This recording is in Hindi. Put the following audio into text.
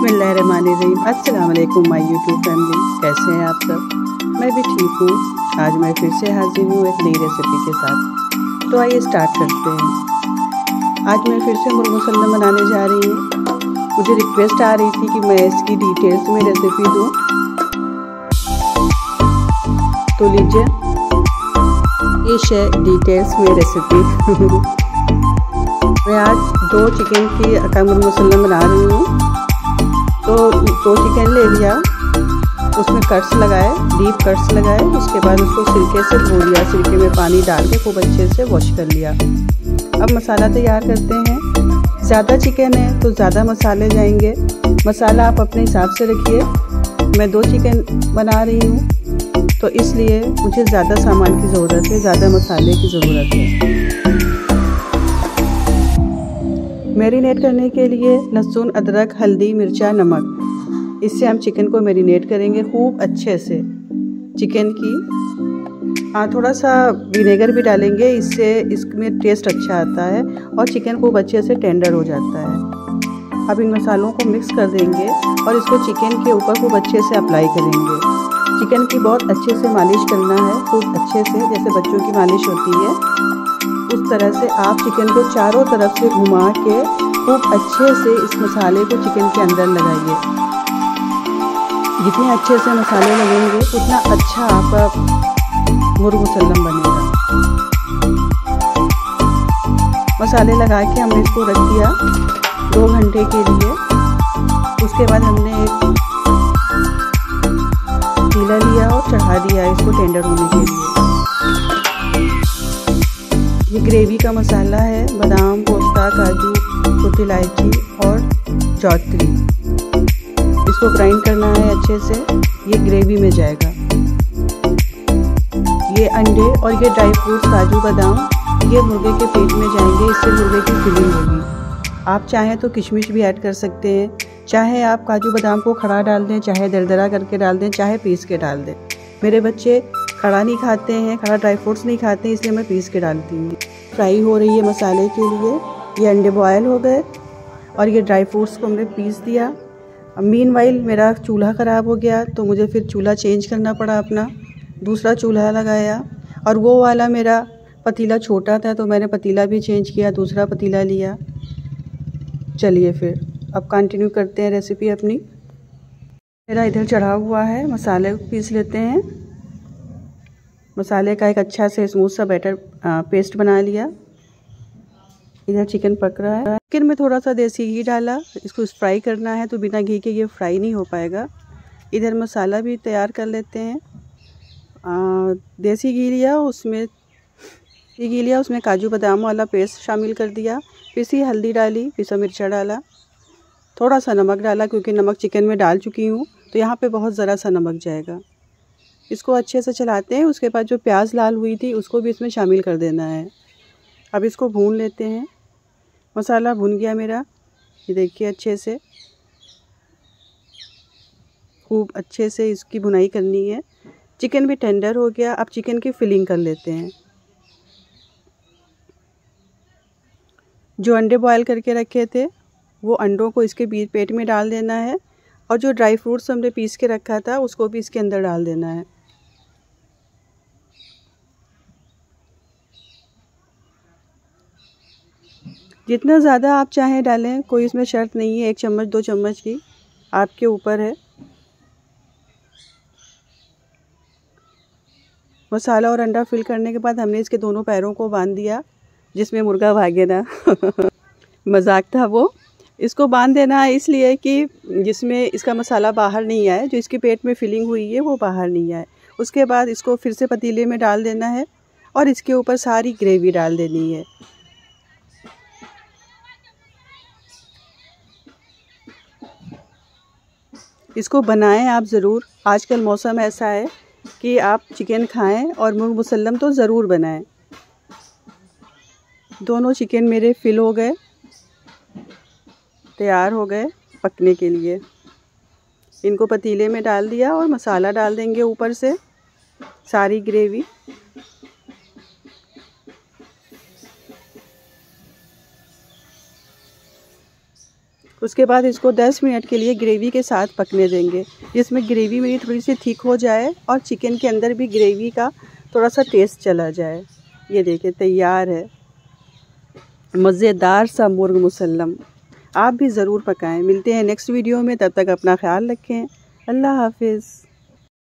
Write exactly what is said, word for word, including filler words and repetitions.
बिस्मिल्लाहिर्रहमानिर्रहीम। अस्सलाम वालेकुम माय यूट्यूब फैमिली, कैसे हैं आप सब? मैं भी ठीक हूँ। आज मैं फिर से हाजिर हूँ एक नई रेसिपी के साथ। तो आइए स्टार्ट करते हैं। आज मैं फिर से मुर्ग मुसल्लम बनाने जा रही हूँ। मुझे रिक्वेस्ट आ रही थी कि मैं इसकी डिटेल्स में रेसिपी दूँ, तो लीजिए ये है डिटेल्स में रेसिपी। मैं आज दो चिकन की अका मुर्ग मुसल्लम बना रही हूँ। तो दो चिकन ले लिया, उसमें कट्स लगाए, डीप कट्स लगाए। उसके बाद उसको सिरके से धो लिया, सिरके में पानी डाल के खूब अच्छे से वॉश कर लिया। अब मसाला तैयार करते हैं। ज़्यादा चिकन है तो ज़्यादा मसाले जाएंगे। मसाला आप अपने हिसाब से रखिए। मैं दो चिकन बना रही हूँ तो इसलिए मुझे ज़्यादा सामान की ज़रूरत है, ज़्यादा मसाले की ज़रूरत है। मैरिनेट करने के लिए लहसुन, अदरक, हल्दी, मिर्चा, नमक, इससे हम चिकन को मैरिनेट करेंगे खूब अच्छे से। चिकन की हाँ थोड़ा सा विनेगर भी डालेंगे, इससे इसमें टेस्ट अच्छा आता है और चिकन खूब अच्छे से टेंडर हो जाता है। अब इन मसालों को मिक्स कर देंगे और इसको चिकन के ऊपर खूब अच्छे से अप्लाई करेंगे। चिकन की बहुत अच्छे से मालिश करना है, खूब अच्छे से, जैसे बच्चों की मालिश होती है उस तरह से आप चिकन को चारों तरफ से घुमा के खूब अच्छे से इस मसाले को चिकन के अंदर लगाइए। जितने अच्छे से मसाले लगेंगे उतना अच्छा आपका मुर्ग मुसल्लम बनेगा। मसाले लगा के हमने इसको रख दिया दो घंटे के लिए। उसके बाद हमने एक पतीला लिया और चढ़ा दिया इसको टेंडर होने के लिए। ये ग्रेवी का मसाला है, बादाम, पोस्ता, काजू, छोटी इलायची और जावित्री। इसको ग्राइंड करना है अच्छे से, ये ग्रेवी में जाएगा। ये अंडे और ये ड्राई फ्रूट्स, काजू, बादाम, ये मुर्गे के पेट में जाएंगे, इससे मुर्गे की फिलिंग होगी। आप चाहें तो किशमिश भी ऐड कर सकते हैं, चाहे आप काजू बादाम को खड़ा डाल दें, चाहे दरदरा करके डाल दें, चाहे पीस के डाल दें। मेरे बच्चे खड़ा नहीं खाते हैं, खड़ा ड्राई फ्रूट्स नहीं खाते हैं, इसलिए मैं पीस के डालती हूँ। फ्राई हो रही है मसाले के लिए। ये अंडे बॉयल हो गए और ये ड्राई फ्रूट्स को हमने पीस दिया। मीनवाइल मेरा चूल्हा ख़राब हो गया तो मुझे फिर चूल्हा चेंज करना पड़ा, अपना दूसरा चूल्हा लगाया। और वो वाला मेरा पतीला छोटा था तो मैंने पतीला भी चेंज किया, दूसरा पतीला लिया। चलिए फिर अब कंटिन्यू करते हैं रेसिपी अपनी। मेरा इधर चढ़ा हुआ है, मसाले पीस लेते हैं। मसाले का एक अच्छा से स्मूथ सा बैटर पेस्ट बना लिया। इधर चिकन पक रहा है। चिकन में थोड़ा सा देसी घी डाला, इसको फ्राई करना है तो बिना घी के ये फ्राई नहीं हो पाएगा। इधर मसाला भी तैयार कर लेते हैं। आ, देसी घी लिया, उसमें घी लिया उसमें काजू बादाम वाला पेस्ट शामिल कर दिया। पिसी हल्दी डाली, पिसा मिर्चा डाला, थोड़ा सा नमक डाला क्योंकि नमक चिकन में डाल चुकी हूँ तो यहाँ पे बहुत ज़रा सा नमक जाएगा। इसको अच्छे से चलाते हैं। उसके बाद जो प्याज लाल हुई थी उसको भी इसमें शामिल कर देना है। अब इसको भून लेते हैं। मसाला भुन गया मेरा, ये देखिए अच्छे से, खूब अच्छे से इसकी भुनाई करनी है। चिकन भी टेंडर हो गया। अब चिकन की फिलिंग कर लेते हैं। जो अंडे बॉयल करके रखे थे वो अंडों को इसके बीच पेट में डाल देना है और जो ड्राई फ्रूट्स हमने पीस के रखा था उसको भी इसके अंदर डाल देना है। जितना ज़्यादा आप चाहें डालें, कोई इसमें शर्त नहीं है, एक चम्मच दो चम्मच की आपके ऊपर है। मसाला और अंडा फिल करने के बाद हमने इसके दोनों पैरों को बांध दिया, जिसमें मुर्गा भागे ना। मजाक था वो। इसको बांध देना है इसलिए कि जिसमें इसका मसाला बाहर नहीं आए, जो इसके पेट में फिलिंग हुई है वो बाहर नहीं आए। उसके बाद इसको फिर से पतीले में डाल देना है और इसके ऊपर सारी ग्रेवी डाल देनी है। इसको बनाएं आप ज़रूर। आजकल मौसम ऐसा है कि आप चिकन खाएं और मुर्ग मुसल्लम तो ज़रूर बनाएं। दोनों चिकन मेरे फिल हो गए, तैयार हो गए पकने के लिए। इनको पतीले में डाल दिया और मसाला डाल देंगे ऊपर से, सारी ग्रेवी। उसके बाद इसको दस मिनट के लिए ग्रेवी के साथ पकने देंगे, जिसमें ग्रेवी मेरी थोड़ी सी थिक हो जाए और चिकन के अंदर भी ग्रेवी का थोड़ा सा टेस्ट चला जाए। ये देखिए तैयार है मज़ेदार सा मुर्ग मुसल्लम। आप भी ज़रूर पकाएं। मिलते हैं नेक्स्ट वीडियो में, तब तक अपना ख्याल रखें। अल्लाह हाफिज़।